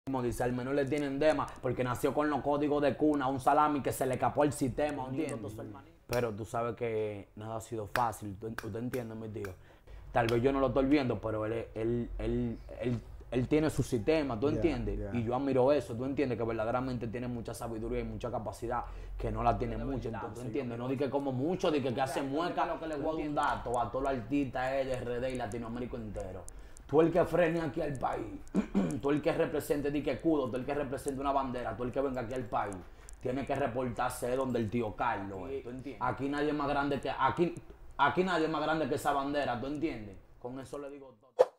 Como dice, al menor le tienen dema porque nació con los códigos de cuna, un salami que se le escapó el sistema, ¿entiendes? Pero tú sabes que nada ha sido fácil, ¿usted entiende, mi tío? Tal vez yo no lo estoy viendo, pero él tiene su sistema, ¿tú entiendes? Y yo admiro eso, ¿tú entiendes? Que verdaderamente tiene mucha sabiduría y mucha capacidad, que no la tiene mucho, entonces, ¿tú entiendes? No di que como mucho, di que hace mueca, lo que le voy a dar un dato a todos los artistas de RD y Latinoamérica entero. Tú el que frene aquí al país, tú el que represente, di que escudo, tú el que represente una bandera, tú el que venga aquí al país, tiene que reportarse donde el tío Carlos, ¿tú entiendes? Aquí nadie es más grande que, aquí nadie es más grande que esa bandera, ¿tú entiendes? Con eso le digo todo.